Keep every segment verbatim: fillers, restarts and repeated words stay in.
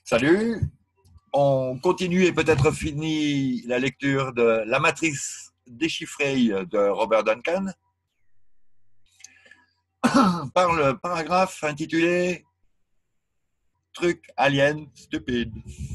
Salut, on continue et peut-être fini la lecture de La Matrice déchiffrée de Robert Duncan par le paragraphe intitulé Truc alien stupide.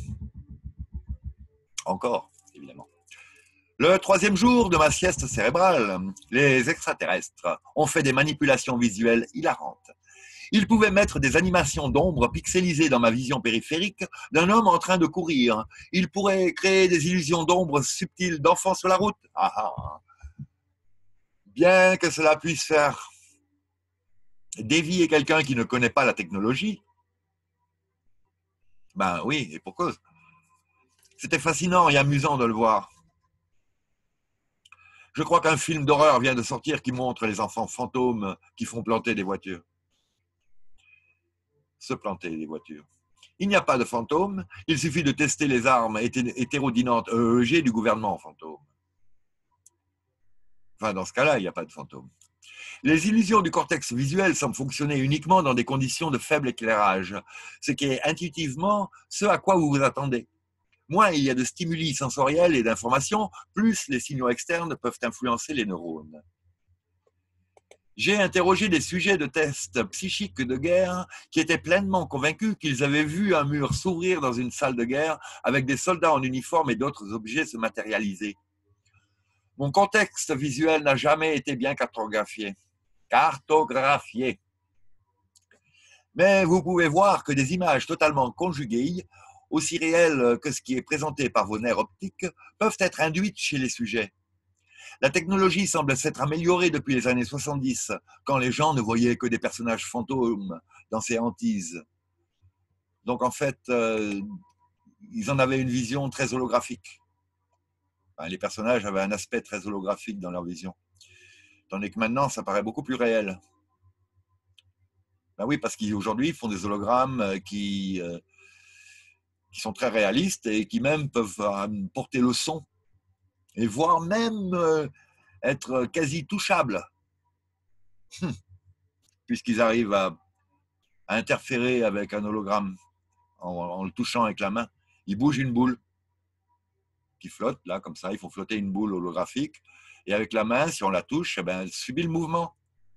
Encore, évidemment. Le troisième jour de ma sieste cérébrale, les extraterrestres ont fait des manipulations visuelles hilarantes. Ils pouvaient mettre des animations d'ombre pixelisées dans ma vision périphérique d'un homme en train de courir. Ils pourraient créer des illusions d'ombre subtiles d'enfants sur la route. Ah, ah. Bien que cela puisse faire dévier quelqu'un qui ne connaît pas la technologie, ben oui, et pour cause. C'était fascinant et amusant de le voir. Je crois qu'un film d'horreur vient de sortir qui montre les enfants fantômes qui font planter des voitures. Se planter des voitures. Il n'y a pas de fantômes, il suffit de tester les armes hétérodynantes E E G du gouvernement fantôme. Enfin, dans ce cas-là, il n'y a pas de fantômes. Les illusions du cortex visuel semblent fonctionner uniquement dans des conditions de faible éclairage, ce qui est intuitivement ce à quoi vous vous attendez. Moins il y a de stimuli sensoriels et d'informations, plus les signaux externes peuvent influencer les neurones. J'ai interrogé des sujets de tests psychiques de guerre qui étaient pleinement convaincus qu'ils avaient vu un mur s'ouvrir dans une salle de guerre avec des soldats en uniforme et d'autres objets se matérialiser. Mon contexte visuel n'a jamais été bien cartographié. Cartographié. Mais vous pouvez voir que des images totalement conjuguées, aussi réelles que ce qui est présenté par vos nerfs optiques, peuvent être induites chez les sujets. La technologie semble s'être améliorée depuis les années soixante-dix, quand les gens ne voyaient que des personnages fantômes dans ces hantises. Donc en fait, euh, ils en avaient une vision très holographique. Enfin, les personnages avaient un aspect très holographique dans leur vision. Tandis que maintenant, ça paraît beaucoup plus réel. Ben oui, parce qu'aujourd'hui, ils font des hologrammes qui, euh, qui sont très réalistes et qui même peuvent euh, porter le son et voire même euh, être quasi touchables, puisqu'ils arrivent à, à interférer avec un hologramme en, en le touchant avec la main. Ils bougent une boule qui flotte, là, comme ça, ils font flotter une boule holographique, et avec la main, si on la touche, eh ben, elle subit le mouvement.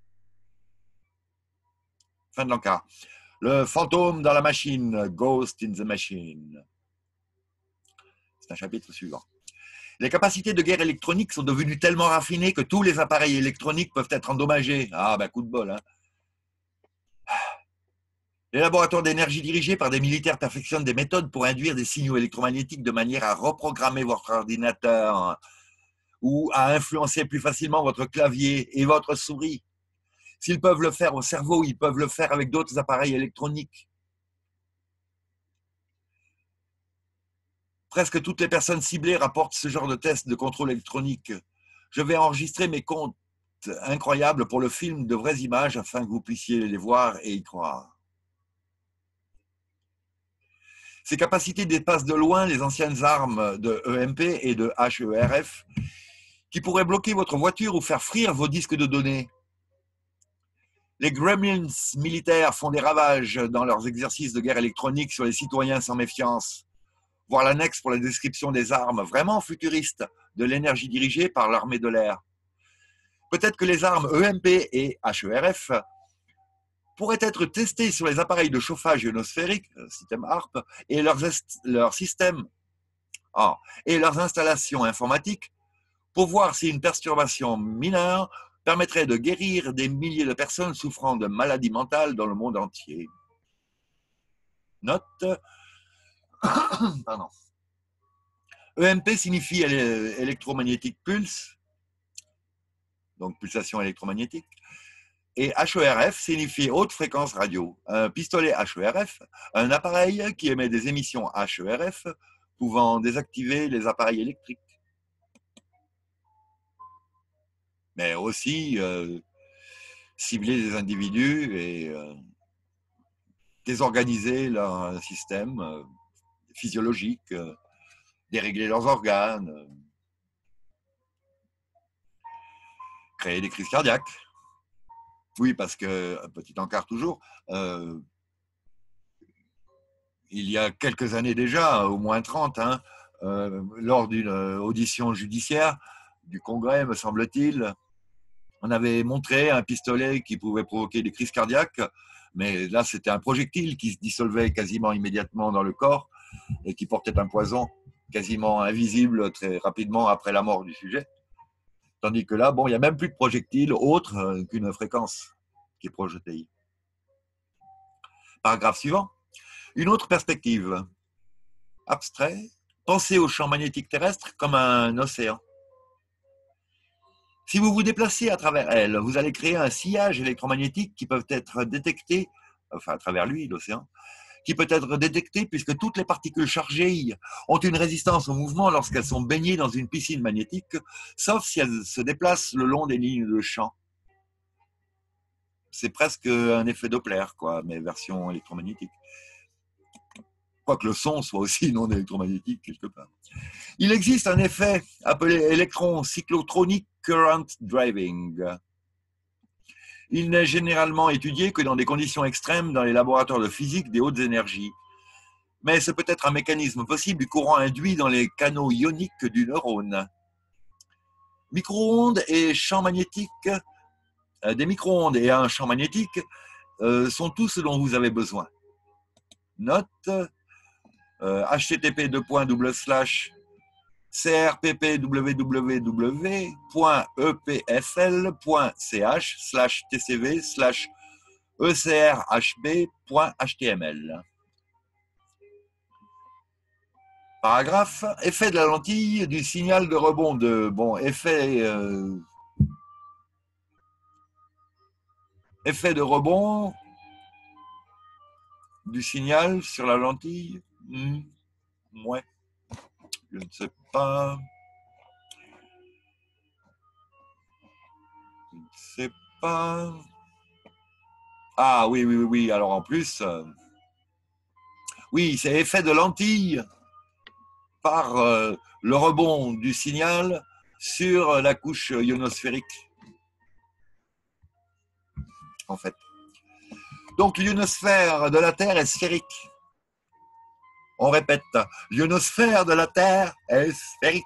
Fin de l'encart. Le fantôme dans la machine, Ghost in the Machine. C'est un chapitre suivant. Les capacités de guerre électronique sont devenues tellement raffinées que tous les appareils électroniques peuvent être endommagés. Ah, ben coup de bol, hein. Les laboratoires d'énergie dirigés par des militaires perfectionnent des méthodes pour induire des signaux électromagnétiques de manière à reprogrammer votre ordinateur ou à influencer plus facilement votre clavier et votre souris. S'ils peuvent le faire au cerveau, ils peuvent le faire avec d'autres appareils électroniques. Presque toutes les personnes ciblées rapportent ce genre de tests de contrôle électronique. Je vais enregistrer mes comptes incroyables pour le film de vraies images afin que vous puissiez les voir et y croire. Ces capacités dépassent de loin les anciennes armes de E M P et de H E R F qui pourraient bloquer votre voiture ou faire frire vos disques de données. Les gremlins militaires font des ravages dans leurs exercices de guerre électronique sur les citoyens sans méfiance. Voir l'annexe pour la description des armes vraiment futuristes de l'énergie dirigée par l'armée de l'air. Peut-être que les armes E M P et H E R F pourraient être testées sur les appareils de chauffage ionosphérique, système H A R P, et leurs, leurs systèmes oh, et leurs installations informatiques pour voir si une perturbation mineure permettrait de guérir des milliers de personnes souffrant de maladies mentales dans le monde entier. Note. Pardon. E M P signifie électromagnétique pulse, donc pulsation électromagnétique, et H E R F signifie haute fréquence radio. Un pistolet H E R F, un appareil qui émet des émissions H E R F pouvant désactiver les appareils électriques. Mais aussi euh, cibler des individus et euh, désorganiser leur système euh, physiologique, euh, dérégler leurs organes, euh, créer des crises cardiaques. Oui, parce que, petit encart toujours, euh, il y a quelques années déjà, au moins trente, hein, euh, lors d'une audition judiciaire du Congrès, me semble-t-il, on avait montré un pistolet qui pouvait provoquer des crises cardiaques, mais là, c'était un projectile qui se dissolvait quasiment immédiatement dans le corps et qui portait un poison quasiment invisible très rapidement après la mort du sujet. Tandis que là, bon, il n'y a même plus de projectile autre qu'une fréquence qui est projetée. Paragraphe suivant. Une autre perspective. Abstrait. Pensez au champ magnétique terrestre comme un océan. Si vous vous déplacez à travers elle, vous allez créer un sillage électromagnétique qui peut être détecté, enfin à travers lui, l'océan, qui peut être détecté puisque toutes les particules chargées ont une résistance au mouvement lorsqu'elles sont baignées dans une piscine magnétique, sauf si elles se déplacent le long des lignes de champ. C'est presque un effet Doppler, quoi, mais version électromagnétique. Quoique le son soit aussi non électromagnétique quelque part. Il existe un effet appelé électron cyclotronic current driving. Il n'est généralement étudié que dans des conditions extrêmes dans les laboratoires de physique des hautes énergies. Mais c'est peut-être un mécanisme possible du courant induit dans les canaux ioniques du neurone. Micro-ondes et champs magnétiques, euh, des micro-ondes et un champ magnétique euh, sont tout ce dont vous avez besoin. Note euh, H T T P deux points double slash c r p p w w w point e p f l point c h slash t c v slash e c r h b point h t m l. Paragraphe. Effet de la lentille du signal de rebond de... Bon, effet... Euh, effet de rebond du signal sur la lentille. Hmm, ouais. Je ne sais pas. Je ne sais pas. Ah oui, oui, oui, oui. Alors en plus... Euh, oui, c'est effet de lentille par euh, le rebond du signal sur la couche ionosphérique, en fait. Donc, l'ionosphère de la Terre est sphérique. On répète, l'ionosphère de la Terre est sphérique.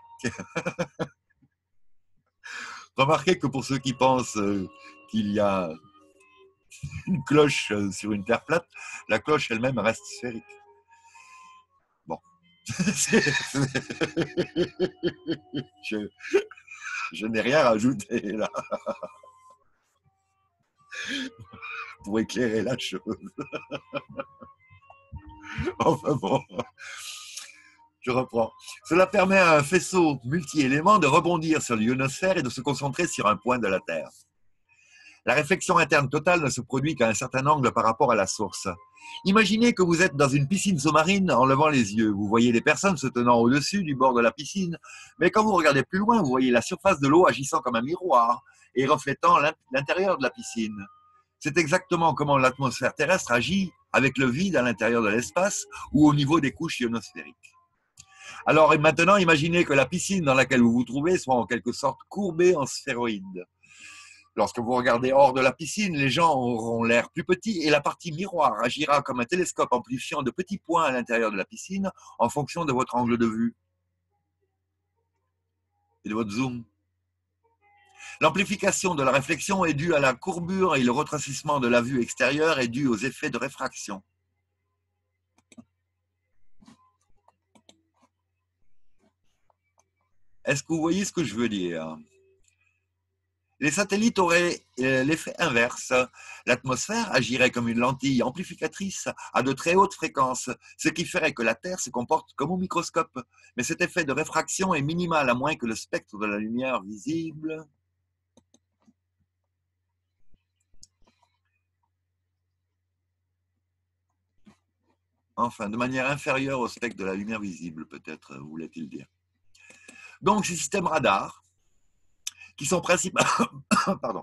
Remarquez que pour ceux qui pensent euh, qu'il y a une cloche sur une Terre plate, la cloche elle-même reste sphérique. Bon. je, je n'ai rien rajouté là pour éclairer la chose. Enfin bon, je reprends. Cela permet à un faisceau multi-éléments de rebondir sur l'ionosphère et de se concentrer sur un point de la Terre. La réflexion interne totale ne se produit qu'à un certain angle par rapport à la source. Imaginez que vous êtes dans une piscine sous-marine en levant les yeux. Vous voyez les personnes se tenant au-dessus du bord de la piscine, mais quand vous regardez plus loin, vous voyez la surface de l'eau agissant comme un miroir et reflétant l'intérieur de la piscine. C'est exactement comment l'atmosphère terrestre agit avec le vide à l'intérieur de l'espace ou au niveau des couches ionosphériques. Alors et maintenant, imaginez que la piscine dans laquelle vous vous trouvez soit en quelque sorte courbée en sphéroïde. Lorsque vous regardez hors de la piscine, les gens auront l'air plus petits et la partie miroir agira comme un télescope amplifiant de petits points à l'intérieur de la piscine en fonction de votre angle de vue et de votre zoom. L'amplification de la réflexion est due à la courbure et le retracissement de la vue extérieure est dû aux effets de réfraction. Est-ce que vous voyez ce que je veux dire ? Les satellites auraient l'effet inverse. L'atmosphère agirait comme une lentille amplificatrice à de très hautes fréquences, ce qui ferait que la Terre se comporte comme au microscope. Mais cet effet de réfraction est minimal à moins que le spectre de la lumière visible enfin, de manière inférieure au spectre de la lumière visible, peut-être, voulait-il dire. Donc, ces systèmes radars, qui sont, principal... Pardon.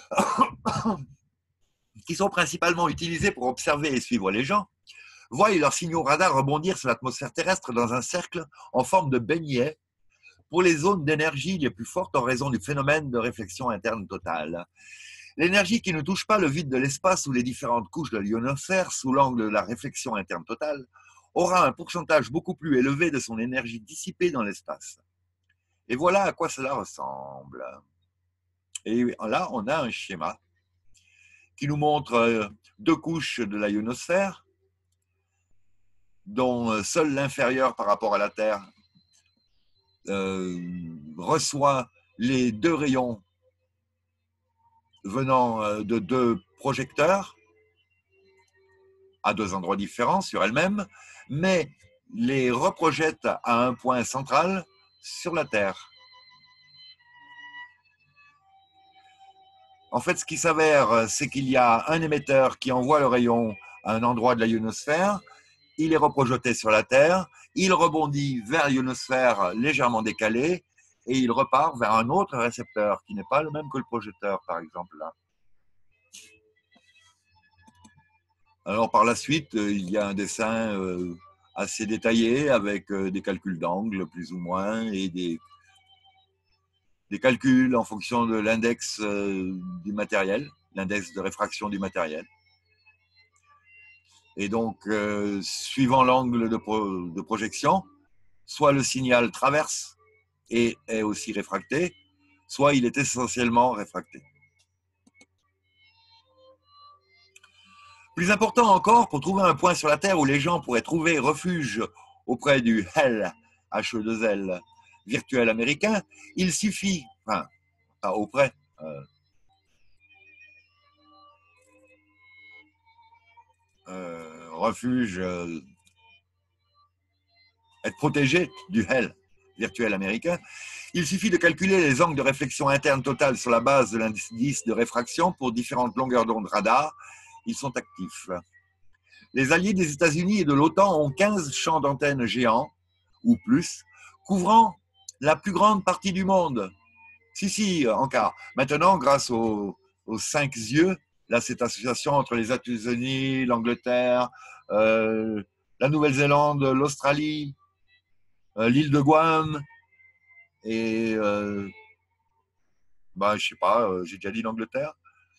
qui sont principalement utilisés pour observer et suivre les gens, voient leurs signaux radars rebondir sur l'atmosphère terrestre dans un cercle en forme de beignet pour les zones d'énergie les plus fortes en raison du phénomène de réflexion interne totale. L'énergie qui ne touche pas le vide de l'espace ou les différentes couches de l'ionosphère sous l'angle de la réflexion interne totale aura un pourcentage beaucoup plus élevé de son énergie dissipée dans l'espace. Et voilà à quoi cela ressemble. Et là, on a un schéma qui nous montre deux couches de la ionosphère, dont seule l'inférieure par rapport à la Terre euh, reçoit les deux rayons venant de deux projecteurs à deux endroits différents sur elle-même, mais les reprojette à un point central sur la Terre. En fait, ce qui s'avère, c'est qu'il y a un émetteur qui envoie le rayon à un endroit de la ionosphère, il est reprojeté sur la Terre, il rebondit vers l'ionosphère légèrement décalée et il repart vers un autre récepteur qui n'est pas le même que le projecteur, par exemple là. Alors par la suite, il y a un dessin assez détaillé avec des calculs d'angle plus ou moins et des, des calculs en fonction de l'index du matériel, l'index de réfraction du matériel. Et donc, euh, suivant l'angle de, pro, de projection, soit le signal traverse et est aussi réfracté, soit il est essentiellement réfracté. Plus important encore, pour trouver un point sur la Terre où les gens pourraient trouver refuge auprès du Hell, H E deux L, virtuel américain, il suffit, enfin, pas auprès, euh, euh, refuge, euh, être protégé du Hell virtuel américain, il suffit de calculer les angles de réflexion interne totale sur la base de l'indice de réfraction pour différentes longueurs d'onde radar. Ils sont actifs. Les alliés des États-Unis et de l'OTAN ont quinze champs d'antennes géants, ou plus, couvrant la plus grande partie du monde. Si, si, encore. Maintenant, grâce aux, aux cinq yeux, là, cette association entre les États-Unis, l'Angleterre, euh, la Nouvelle-Zélande, l'Australie, euh, l'île de Guam, et, euh, bah, je sais pas, euh, j'ai déjà dit l'Angleterre.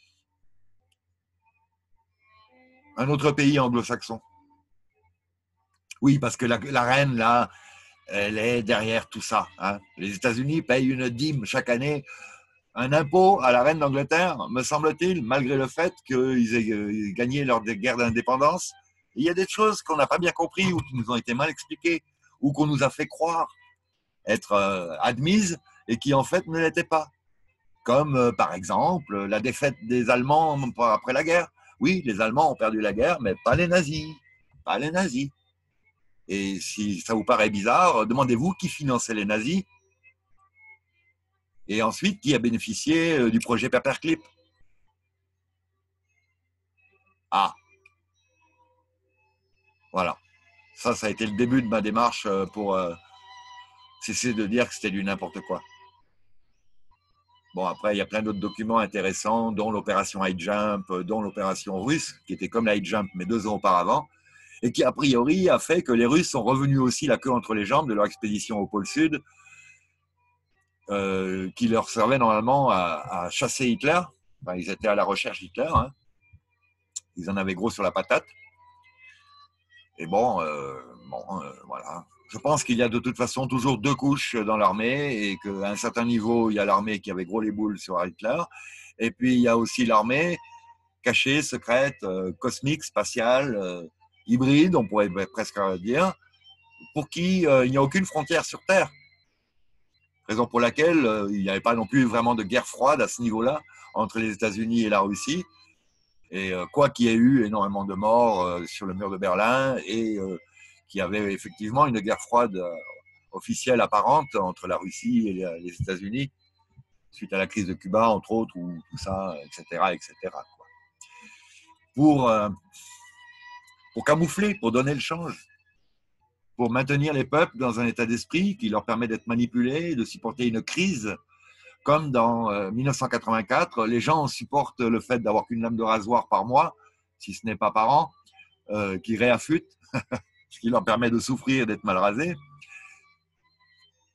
Un autre pays anglo-saxon. Oui, parce que la, la reine, là, elle est derrière tout ça. Hein. Les États-Unis payent une dîme chaque année, un impôt à la reine d'Angleterre, me semble-t-il, malgré le fait qu'ils aient gagné leur guerre d'indépendance. Il y a des choses qu'on n'a pas bien compris ou qui nous ont été mal expliquées ou qu'on nous a fait croire être euh, admises et qui en fait ne l'étaient pas. Comme euh, par exemple la défaite des Allemands après la guerre. Oui, les Allemands ont perdu la guerre, mais pas les nazis. Pas les nazis. Et si ça vous paraît bizarre, demandez-vous qui finançait les nazis et ensuite qui a bénéficié du projet Paperclip. Ah, voilà. Ça, ça a été le début de ma démarche pour euh, cesser de dire que c'était du n'importe quoi. Bon, après, il y a plein d'autres documents intéressants, dont l'opération High Jump, dont l'opération russe, qui était comme la High Jump, mais deux ans auparavant, et qui, a priori, a fait que les Russes sont revenus aussi la queue entre les jambes de leur expédition au pôle Sud, euh, qui leur servait normalement à, à chasser Hitler. Enfin, ils étaient à la recherche d'Hitler. Hein. Ils en avaient gros sur la patate. Et bon, euh, bon euh, voilà. Je pense qu'il y a de toute façon toujours deux couches dans l'armée et qu'à un certain niveau, il y a l'armée qui avait gros les boules sur Hitler. Et puis, il y a aussi l'armée cachée, secrète, euh, cosmique, spatiale, euh, hybride, on pourrait presque dire, pour qui euh, il n'y a aucune frontière sur Terre. Raison pour laquelle euh, il n'y avait pas non plus vraiment de guerre froide à ce niveau-là entre les États-Unis et la Russie. Et euh, quoi qu'il y ait eu énormément de morts euh, sur le mur de Berlin et euh, qu'il y avait effectivement une guerre froide euh, officielle apparente entre la Russie et les, les États-Unis suite à la crise de Cuba, entre autres, ou tout ça, et cetera, et cetera. Quoi. Pour, euh, pour camoufler, pour donner le change, pour maintenir les peuples dans un état d'esprit qui leur permet d'être manipulés, de supporter une crise. Comme dans euh, mille neuf cent quatre-vingt-quatre, les gens supportent le fait d'avoir qu'une lame de rasoir par mois, si ce n'est pas par an, euh, qui réaffûtent, ce qui leur permet de souffrir d'être mal rasés,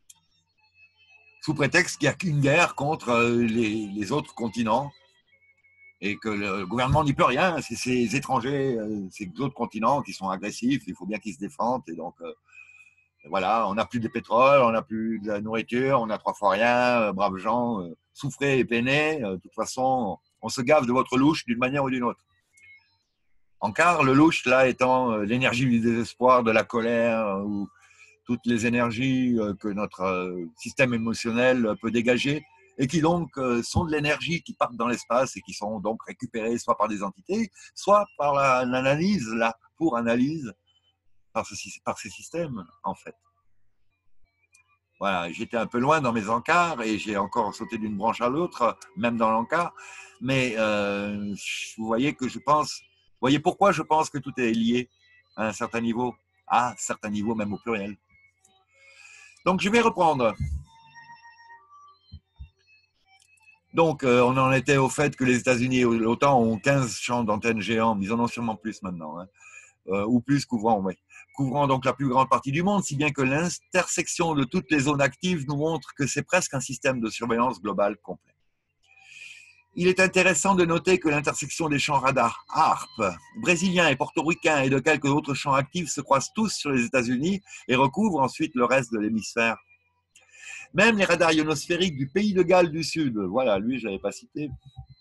sous prétexte qu'il n'y a qu'une guerre contre les, les autres continents et que le gouvernement n'y peut rien. C'est ces étrangers, ces autres continents qui sont agressifs, il faut bien qu'ils se défendent. Et donc, euh, voilà, on n'a plus de pétrole, on n'a plus de la nourriture, on n'a trois fois rien, euh, braves gens, euh, souffrez et peinez. Euh, de toute façon, on se gave de votre louche d'une manière ou d'une autre. En quart, le louche, là, étant euh, l'énergie du désespoir, de la colère, euh, ou toutes les énergies euh, que notre euh, système émotionnel peut dégager, et qui donc euh, sont de l'énergie qui partent dans l'espace et qui sont donc récupérées soit par des entités, soit par l'analyse, la, là, pour analyse, par, ce, par ces systèmes, en fait. Voilà, j'étais un peu loin dans mes encarts et j'ai encore sauté d'une branche à l'autre, même dans l'encart. Mais euh, vous voyez que je pense, vous voyez pourquoi je pense que tout est lié à un certain niveau, à un certain niveau même au pluriel. Donc je vais reprendre. Donc euh, on en était au fait que les États-Unis et l'OTAN ont quinze champs d'antennes géants, mais ils en ont sûrement plus maintenant, hein, euh, ou plus couvrant, oui. couvrant donc la plus grande partie du monde, si bien que l'intersection de toutes les zones actives nous montre que c'est presque un système de surveillance globale complet. Il est intéressant de noter que l'intersection des champs radars A R P, brésiliens et portoricains et de quelques autres champs actifs se croisent tous sur les États-Unis et recouvrent ensuite le reste de l'hémisphère. Même les radars ionosphériques du pays de Galles du Sud, voilà, lui je ne l'avais pas cité,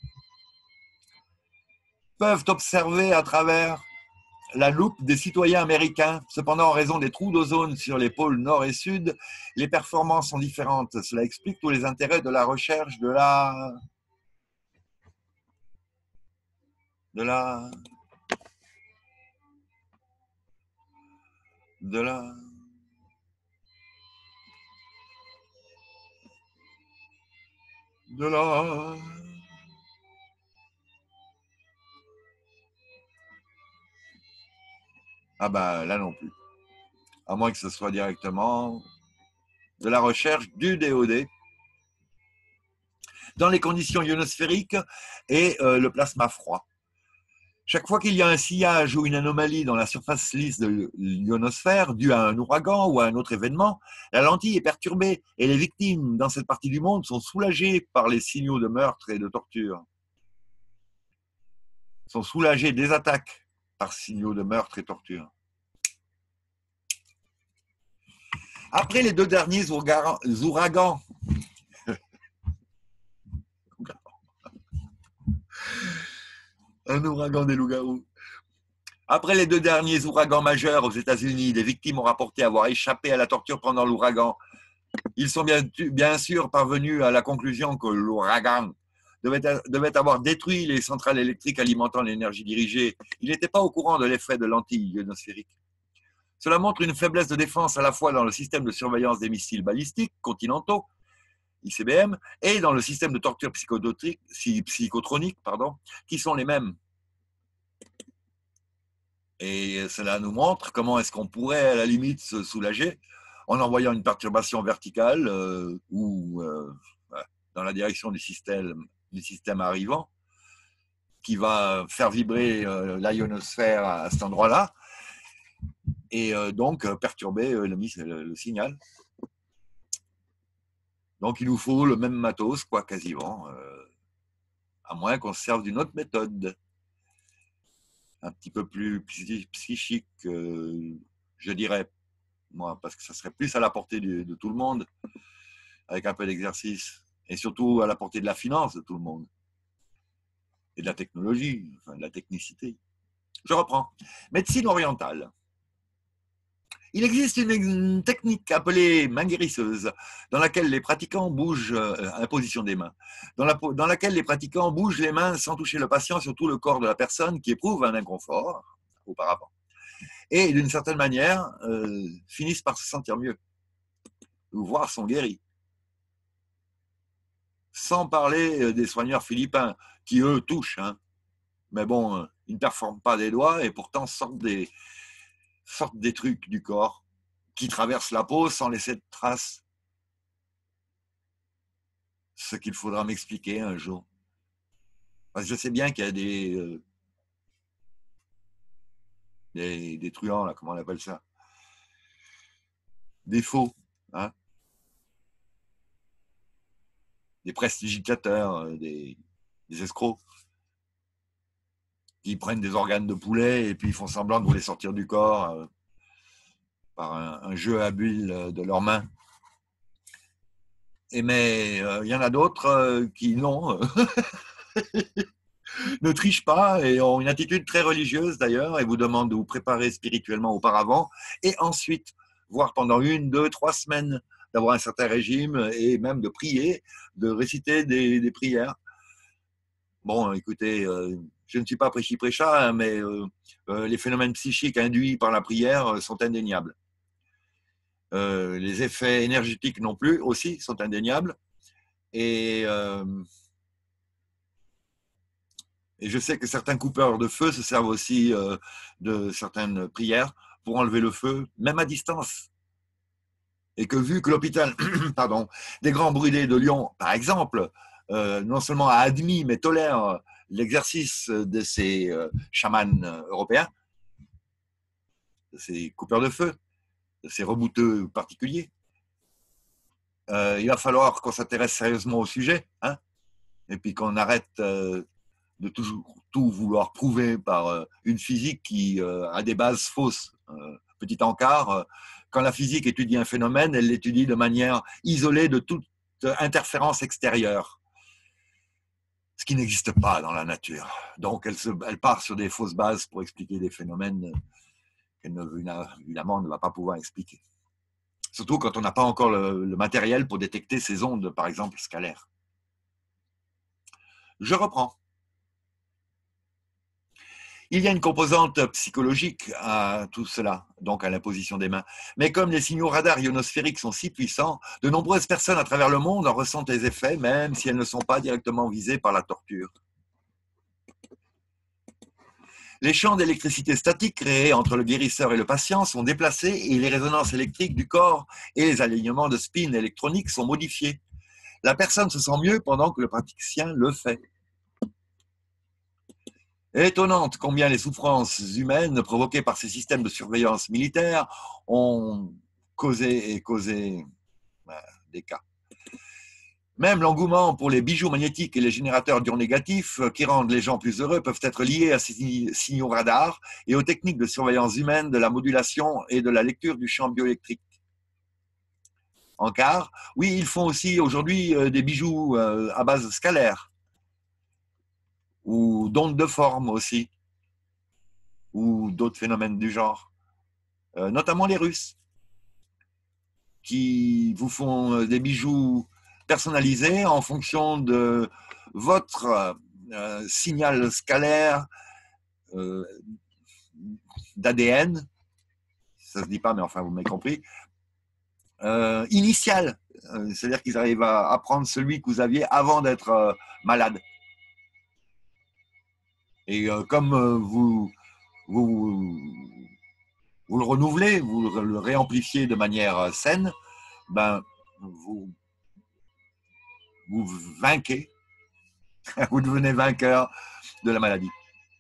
peuvent observer à travers la loupe des citoyens américains. Cependant, en raison des trous d'ozone sur les pôles nord et sud, les performances sont différentes. Cela explique tous les intérêts de la recherche de la... de la... de la... de la... Ah ben là non plus. À moins que ce soit directement de la recherche du D O D dans les conditions ionosphériques et euh, le plasma froid. Chaque fois qu'il y a un sillage ou une anomalie dans la surface lisse de l'ionosphère due à un ouragan ou à un autre événement, la lentille est perturbée et les victimes dans cette partie du monde sont soulagées par les signaux de meurtre et de torture. Sont soulagées des attaques par signaux de meurtre et torture. Après les deux derniers ouragans, un ouragan des loups-garous. Après les deux derniers ouragans majeurs aux États-Unis, les victimes ont rapporté avoir échappé à la torture pendant l'ouragan. Ils sont bien, bien sûr parvenus à la conclusion que l'ouragan devait, devait avoir détruit les centrales électriques alimentant l'énergie dirigée. Ils n'étaient pas au courant de l'effet de l'antilles ionosphérique. Cela montre une faiblesse de défense à la fois dans le système de surveillance des missiles balistiques continentaux, I C B M, et dans le système de torture psychotronique, pardon, qui sont les mêmes. Et cela nous montre comment est-ce qu'on pourrait à la limite se soulager en envoyant une perturbation verticale euh, ou euh, dans la direction du système, du système arrivant qui va faire vibrer euh, la ionosphère à, à cet endroit-là et euh, donc euh, perturber euh, le, le, le signal. Donc il nous faut le même matos, quoi, quasiment, euh, à moins qu'on se serve d'une autre méthode, un petit peu plus psychique, euh, je dirais, moi, parce que ça serait plus à la portée de, de tout le monde, avec un peu d'exercice, et surtout à la portée de la finance de tout le monde, et de la technologie, enfin de la technicité. Je reprends. Médecine orientale. Il existe une, une technique appelée main guérisseuse, dans laquelle les pratiquants bougent, euh, à la position des mains, dans, la, dans laquelle les pratiquants bougent les mains sans toucher le patient sur tout le corps de la personne qui éprouve un inconfort auparavant. Et d'une certaine manière, euh, finissent par se sentir mieux, ou voire sont guéris. Sans parler des soigneurs philippins, qui eux touchent, hein. Mais bon, ils ne performent pas des doigts et pourtant sortent des, sortent des trucs du corps qui traversent la peau sans laisser de traces. Ce qu'il faudra m'expliquer un jour. Parce que je sais bien qu'il y a des, euh, des, des truands, là, comment on appelle ça? Des faux, hein? Des prestigitateurs, des, des escrocs. qui prennent des organes de poulet et puis ils font semblant de vous les sortir du corps euh, par un, un jeu habile de leurs mains. Et mais il euh, y en a d'autres euh, qui non, ne trichent pas et ont une attitude très religieuse d'ailleurs et vous demandent de vous préparer spirituellement auparavant et ensuite, voire pendant une, deux, trois semaines, d'avoir un certain régime et même de prier, de réciter des, des prières. Bon, écoutez, euh, je ne suis pas prêchi-prêcha, hein, mais euh, euh, les phénomènes psychiques induits par la prière sont indéniables. Euh, les effets énergétiques non plus, aussi, sont indéniables. Et, euh, et je sais que certains coupeurs de feu se servent aussi euh, de certaines prières pour enlever le feu, même à distance. Et que vu que l'hôpital pardon, des Grands Brûlés de Lyon, par exemple, euh, non seulement a admis, mais tolère l'exercice de ces euh, chamans européens, de ces coupeurs de feu, de ces rebouteux particuliers, euh, il va falloir qu'on s'intéresse sérieusement au sujet, hein, et puis qu'on arrête euh, de toujours tout vouloir prouver par euh, une physique qui euh, a des bases fausses. Euh, petit encart, euh, quand la physique étudie un phénomène, elle l'étudie de manière isolée de toute interférence extérieure, ce qui n'existe pas dans la nature. Donc elle, se, elle part sur des fausses bases pour expliquer des phénomènes qu'elle ne, évidemment ne va pas pouvoir expliquer. Surtout quand on n'a pas encore le, le matériel pour détecter ces ondes, par exemple, scalaires. Je reprends. Il y a une composante psychologique à tout cela, donc à l'imposition des mains. Mais comme les signaux radars ionosphériques sont si puissants, de nombreuses personnes à travers le monde en ressentent les effets, même si elles ne sont pas directement visées par la torture. Les champs d'électricité statique créés entre le guérisseur et le patient sont déplacés et les résonances électriques du corps et les alignements de spin électroniques sont modifiés. La personne se sent mieux pendant que le praticien le fait. Étonnante combien les souffrances humaines provoquées par ces systèmes de surveillance militaire ont causé et causé ben, des cas. Même l'engouement pour les bijoux magnétiques et les générateurs d'ions négatifs qui rendent les gens plus heureux peuvent être liés à ces signaux radars et aux techniques de surveillance humaine de la modulation et de la lecture du champ bioélectrique. En quart, oui, ils font aussi aujourd'hui des bijoux à base scalaire ou d'ondes de forme aussi, ou d'autres phénomènes du genre, euh, notamment les Russes, qui vous font des bijoux personnalisés en fonction de votre euh, signal scalaire euh, d'A D N, ça se dit pas, mais enfin vous m'avez compris, euh, initial, euh, c'est-à-dire qu'ils arrivent à, à prendre celui que vous aviez avant d'être euh, malade. Et euh, comme euh, vous, vous, vous le renouvelez, vous le réamplifiez de manière saine, ben, vous, vous vainquez, vous devenez vainqueur de la maladie.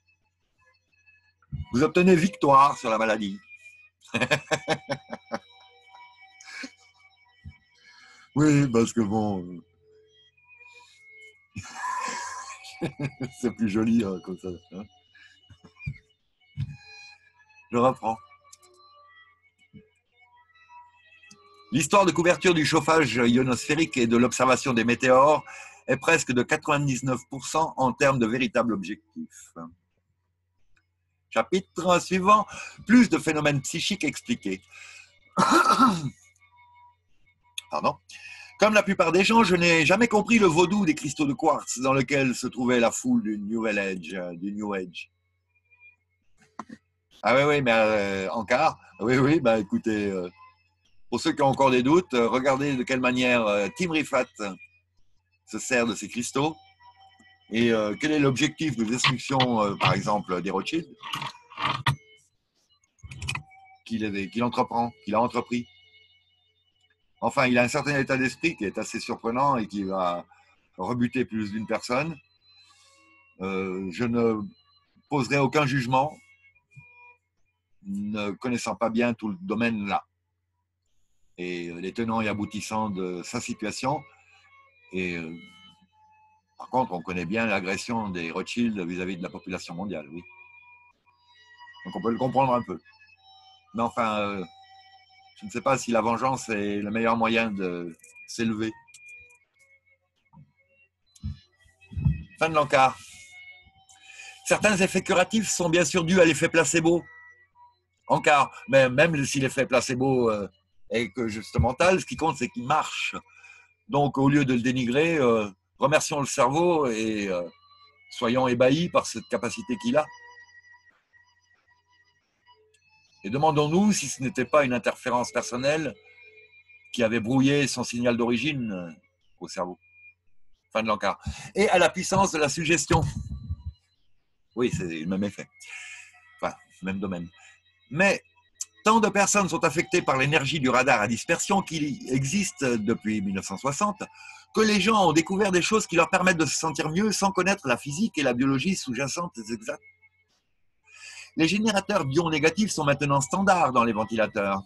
Vous obtenez victoire sur la maladie. Oui, parce que bon, c'est plus joli hein, comme ça. Hein. Je reprends. L'histoire de couverture du chauffage ionosphérique et de l'observation des météores est presque de quatre-vingt-dix-neuf pour cent en termes de véritables objectifs. Chapitre suivant, plus de phénomènes psychiques expliqués. Pardon. Comme la plupart des gens, je n'ai jamais compris le vaudou des cristaux de quartz dans lequel se trouvait la foule du New Age. Du New Age. Ah oui, oui, mais euh, en quart. Oui, oui, bah écoutez, euh, pour ceux qui ont encore des doutes, euh, regardez de quelle manière euh, Tim Rifat se sert de ces cristaux et euh, quel est l'objectif de destruction, euh, par exemple, des Rothschild qu'il qu'il entreprend, qu'il a entrepris. Enfin, il a un certain état d'esprit qui est assez surprenant et qui va rebuter plus d'une personne. Euh, je ne poserai aucun jugement, ne connaissant pas bien tout le domaine là. Et les tenants et aboutissants de sa situation. Et euh, par contre, on connaît bien l'agression des Rothschild vis-à-vis de la population mondiale, oui. Donc on peut le comprendre un peu. Mais enfin, euh, je ne sais pas si la vengeance est le meilleur moyen de s'élever. Fin de l'encart. Certains effets curatifs sont bien sûr dus à l'effet placebo. Encart, mais même si l'effet placebo euh, est que juste mental, ce qui compte, c'est qu'il marche. Donc, au lieu de le dénigrer, euh, remercions le cerveau et euh, soyons ébahis par cette capacité qu'il a. Et demandons-nous si ce n'était pas une interférence personnelle qui avait brouillé son signal d'origine euh, au cerveau. Fin de l'encart. Et à la puissance de la suggestion. Oui, c'est le même effet. Enfin, même domaine. Mais tant de personnes sont affectées par l'énergie du radar à dispersion qu'il existe depuis mille neuf cent soixante que les gens ont découvert des choses qui leur permettent de se sentir mieux sans connaître la physique et la biologie sous-jacentes exactes. Les générateurs d'ions négatifs sont maintenant standards dans les ventilateurs.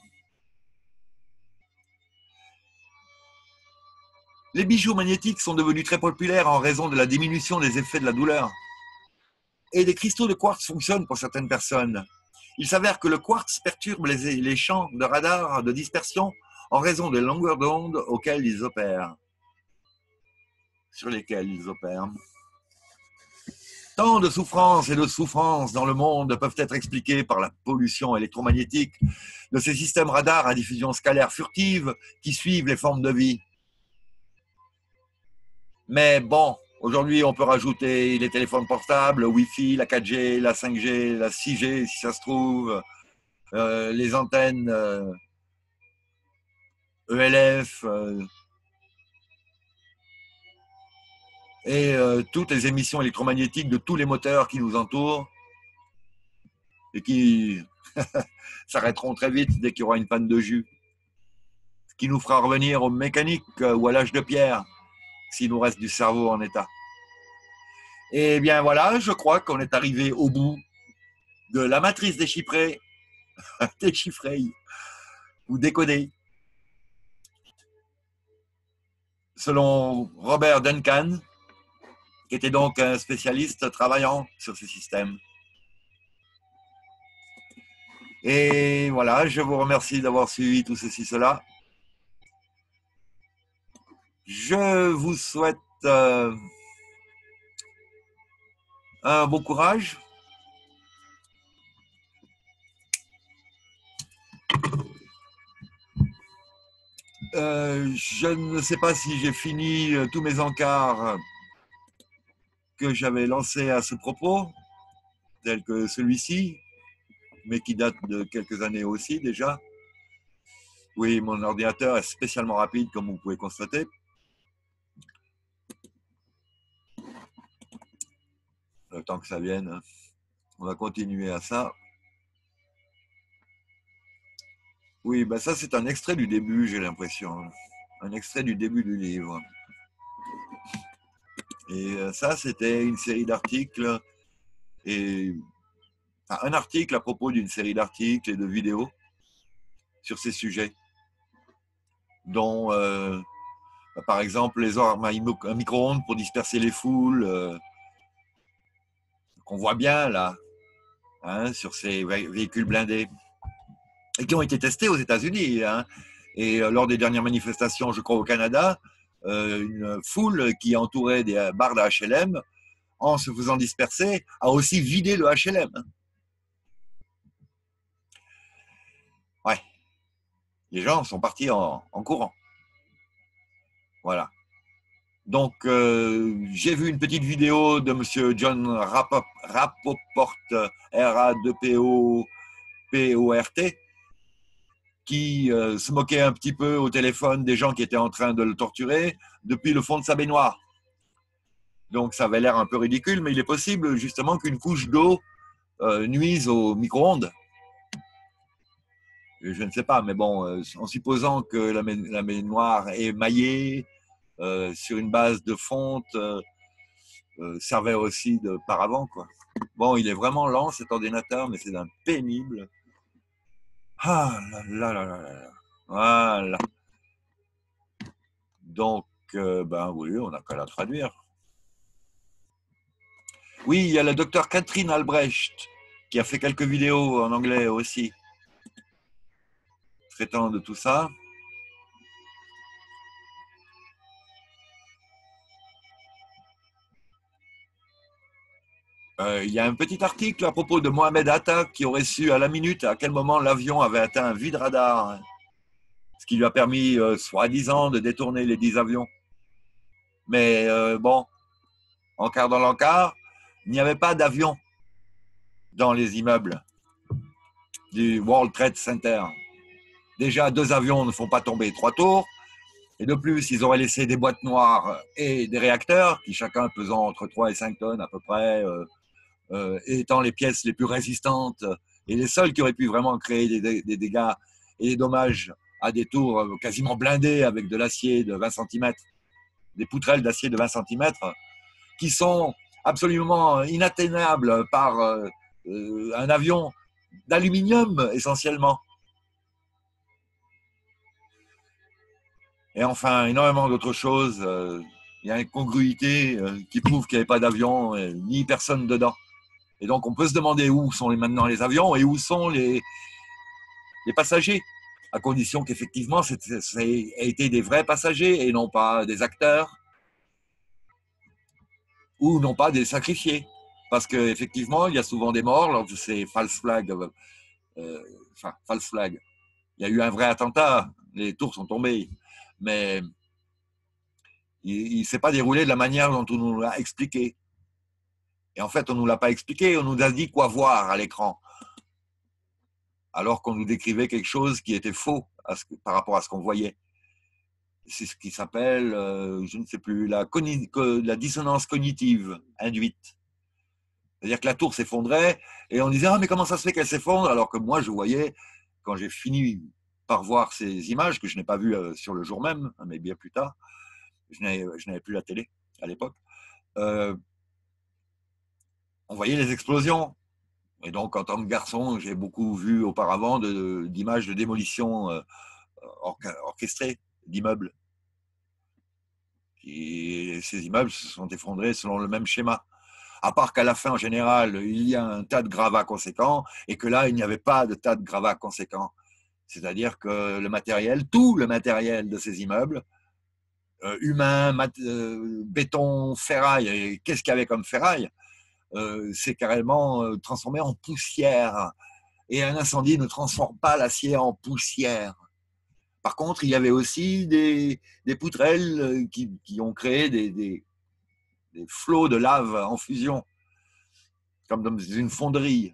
Les bijoux magnétiques sont devenus très populaires en raison de la diminution des effets de la douleur. Et des cristaux de quartz fonctionnent pour certaines personnes. Il s'avère que le quartz perturbe les, les champs de radar de dispersion en raison des longueurs d'onde auxquelles ils opèrent. Sur lesquelles ils opèrent. Tant de souffrances et de souffrances dans le monde peuvent être expliquées par la pollution électromagnétique de ces systèmes radars à diffusion scalaire furtive qui suivent les formes de vie. Mais bon, aujourd'hui, on peut rajouter les téléphones portables, le Wi-Fi, la quatre G, la cinq G, la six G, si ça se trouve, euh, les antennes euh, E L F, euh, et euh, toutes les émissions électromagnétiques de tous les moteurs qui nous entourent et qui s'arrêteront très vite dès qu'il y aura une panne de jus. Ce qui nous fera revenir aux mécaniques ou à l'âge de pierre, s'il nous reste du cerveau en état. Et bien voilà, je crois qu'on est arrivé au bout de la matrice déchiffrée, déchiffrée ou décodée, selon Robert Duncan, qui était donc un spécialiste travaillant sur ces systèmes. Et voilà, je vous remercie d'avoir suivi tout ceci, cela. Je vous souhaite euh, un bon courage. Euh, je ne sais pas si j'ai fini euh, tous mes encarts que j'avais lancés à ce propos, tels que celui-ci, mais qui date de quelques années aussi déjà. Oui, mon ordinateur est spécialement rapide, comme vous pouvez constater. Le temps que ça vienne, on va continuer à ça. Oui, ben ça c'est un extrait du début, j'ai l'impression. Un extrait du début du livre. Et ça, c'était une série d'articles, et enfin, un article à propos d'une série d'articles et de vidéos sur ces sujets, dont, euh, par exemple, les armes à micro-ondes pour disperser les foules, euh, qu'on voit bien là, hein, sur ces véhicules blindés, et qui ont été testés aux États-Unis. Hein. Et euh, lors des dernières manifestations, je crois au Canada, euh, une foule qui entourait des barres de H L M, en se faisant disperser, a aussi vidé le H L M. Ouais. Les gens sont partis en, en courant. Voilà. Donc, euh, j'ai vu une petite vidéo de M. John Rapoport, R A deux P O P O R T, qui euh, se moquait un petit peu au téléphone des gens qui étaient en train de le torturer depuis le fond de sa baignoire. Donc, ça avait l'air un peu ridicule, mais il est possible justement qu'une couche d'eau euh, nuise au micro-ondes. Je ne sais pas, mais bon, euh, en supposant que la, la baignoire est maillée euh, sur une base de fonte, euh, euh, servait aussi de paravent, quoi. Bon, il est vraiment lent cet ordinateur, mais c'est d'un pénible. Ah là là là là là. Voilà. Donc, euh, ben oui, on n'a qu'à la traduire. Oui, il y a la docteure Catherine Albrecht qui a fait quelques vidéos en anglais aussi, traitant de tout ça. Euh, il y a un petit article à propos de Mohamed Atta qui aurait su à la minute à quel moment l'avion avait atteint un vide radar, ce qui lui a permis, euh, soi-disant, de détourner les dix avions. Mais euh, bon, encart dans l'encart, il n'y avait pas d'avion dans les immeubles du World Trade Center. Déjà, deux avions ne font pas tomber trois tours. Et de plus, ils auraient laissé des boîtes noires et des réacteurs, qui chacun pesant entre trois et cinq tonnes à peu près, euh, euh, étant les pièces les plus résistantes et les seules qui auraient pu vraiment créer des, des dégâts et des dommages à des tours quasiment blindées avec de l'acier de vingt centimètres, des poutrelles d'acier de vingt centimètres, qui sont absolument inatteignables par euh, un avion d'aluminium essentiellement. Et enfin, énormément d'autres choses. Euh, il y a une incongruité euh, qui prouve qu'il n'y avait pas d'avion, euh, ni personne dedans. Et donc, on peut se demander où sont les, maintenant les avions et où sont les, les passagers, à condition qu'effectivement, ça ait été des vrais passagers et non pas des acteurs, ou non pas des sacrifiés. Parce qu'effectivement, il y a souvent des morts lors de ces false flags. Euh, enfin, false flag. Il y a eu un vrai attentat, les tours sont tombées. Mais il ne s'est pas déroulé de la manière dont on nous l'a expliqué. Et en fait, on ne nous l'a pas expliqué, on nous a dit quoi voir à l'écran. Alors qu'on nous décrivait quelque chose qui était faux à ce, par rapport à ce qu'on voyait. C'est ce qui s'appelle, euh, je ne sais plus, la, la dissonance cognitive induite. C'est-à-dire que la tour s'effondrait et on disait « Ah, mais comment ça se fait qu'elle s'effondre ?» Alors que moi, je voyais, quand j'ai fini par voir ces images, que je n'ai pas vues euh, sur le jour même, mais bien plus tard, je n'avais plus la télé à l'époque, euh, on voyait les explosions. Et donc, en tant que garçon, j'ai beaucoup vu auparavant d'images de, de démolition euh, or, orchestrées d'immeubles. Et ces immeubles se sont effondrés selon le même schéma. À part qu'à la fin, en général, il y a un tas de gravats conséquents et que là, il n'y avait pas de tas de gravats conséquents. C'est-à-dire que le matériel, tout le matériel de ces immeubles, euh, humain, mat, euh, béton, ferraille, qu'est-ce qu'il y avait comme ferraille, euh, c'est carrément euh, transformé en poussière. Et un incendie ne transforme pas l'acier en poussière. Par contre, il y avait aussi des, des poutrelles qui, qui ont créé des, des, des flots de lave en fusion, comme dans une fonderie.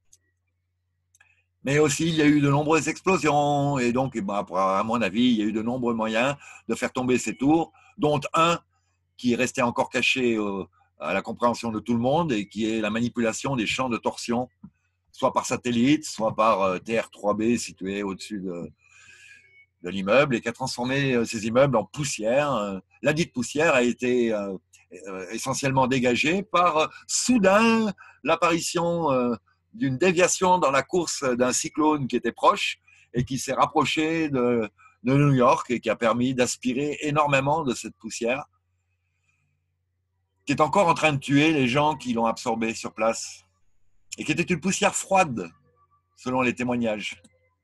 Mais aussi, il y a eu de nombreuses explosions, et donc, à mon avis, il y a eu de nombreux moyens de faire tomber ces tours, dont un qui est resté encore caché à la compréhension de tout le monde, et qui est la manipulation des champs de torsion, soit par satellite, soit par T R trois B situé au-dessus de, de l'immeuble, et qui a transformé ces immeubles en poussière. La dite poussière a été essentiellement dégagée par soudain l'apparition d'une déviation dans la course d'un cyclone qui était proche et qui s'est rapproché de, de New York et qui a permis d'aspirer énormément de cette poussière qui est encore en train de tuer les gens qui l'ont absorbée sur place et qui était une poussière froide selon les témoignages.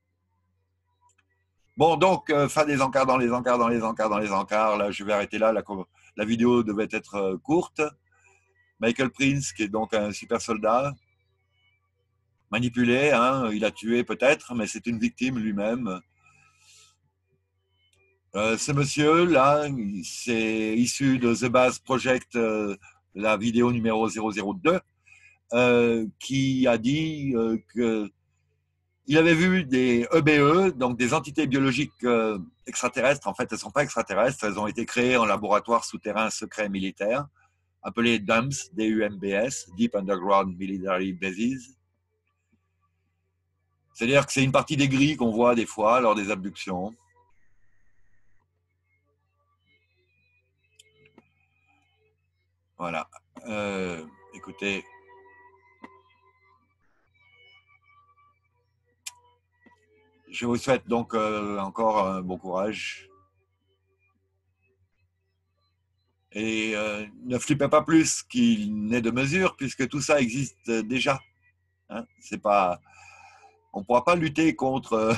Bon, donc, euh, fin des encarts dans les encarts, dans les encarts, dans les encarts. Là, je vais arrêter là. La, la vidéo devait être euh, courte. Michael Prince, qui est donc un super soldat, manipulé, hein, il a tué peut-être, mais c'est une victime lui-même. Euh, ce monsieur-là, c'est issu de The Base Project, euh, la vidéo numéro zéro zéro deux, euh, qui a dit euh, que il avait vu des E B E, donc des entités biologiques euh, extraterrestres. En fait, elles ne sont pas extraterrestres, elles ont été créées en laboratoire souterrain secret militaire, appelé D U M S, D U M B S, Deep Underground Military Bases. C'est-à-dire que c'est une partie des grilles qu'on voit des fois lors des abductions. Voilà. Euh, écoutez, je vous souhaite donc euh, encore un bon courage. Et euh, ne flippez pas plus qu'il n'est de mesure, puisque tout ça existe déjà. Hein, c'est pas, on ne pourra pas lutter contre euh,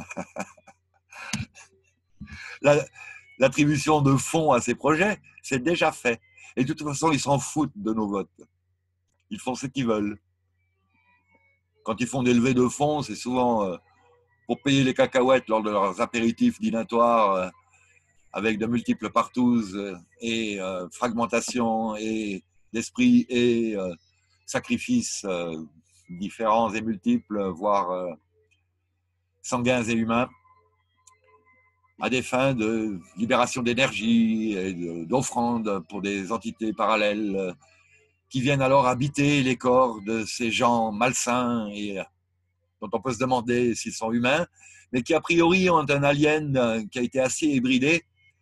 l'attribution de fonds à ces projets, c'est déjà fait. Et de toute façon, ils s'en foutent de nos votes. Ils font ce qu'ils veulent. Quand ils font des levées de fonds, c'est souvent euh, pour payer les cacahuètes lors de leurs apéritifs dînatoires euh, avec de multiples partouzes euh, et euh, fragmentation et d'esprit et euh, sacrifices euh, différents et multiples, voire euh, sanguins et humains, à des fins de libération d'énergie et d'offrandes pour des entités parallèles euh, qui viennent alors habiter les corps de ces gens malsains et dont on peut se demander s'ils sont humains, mais qui a priori ont un alien qui a été assez hybridé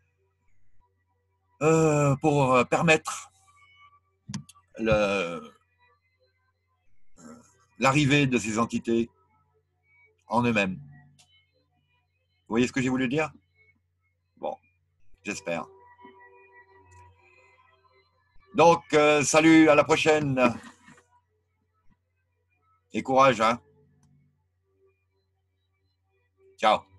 euh, pour permettre le, l'arrivée de ces entités en eux-mêmes. Vous voyez ce que j'ai voulu dire? Bon, j'espère. Donc, euh, salut, à la prochaine. Et courage, hein. Ciao.